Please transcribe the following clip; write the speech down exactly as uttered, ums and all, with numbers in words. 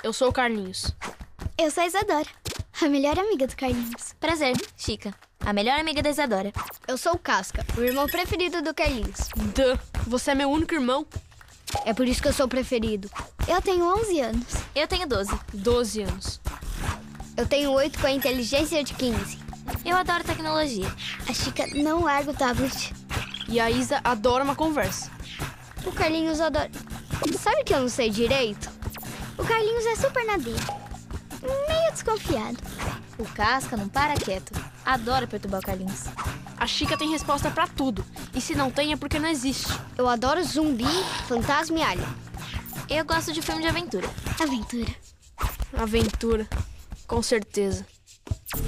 Eu sou o Carlinhos. Eu sou a Isadora, a melhor amiga do Carlinhos. Prazer, Chica, a melhor amiga da Isadora. Eu sou o Casca, o irmão preferido do Carlinhos. Duh, você é meu único irmão. É por isso que eu sou o preferido. Eu tenho onze anos. Eu tenho doze. doze anos. Eu tenho oito com a inteligência de quinze. Eu adoro tecnologia. A Chica não larga o tablet. E a Isa adora uma conversa. O Carlinhos adora... Sabe que eu não sei direito? O Carlinhos é super na dele. Meio desconfiado. O Casca não para quieto. Adora perturbar o Carlinhos. A Chica tem resposta pra tudo. E se não tem é porque não existe. Eu adoro zumbi, fantasma e alien. Eu gosto de filme de aventura. Aventura. Aventura. Com certeza.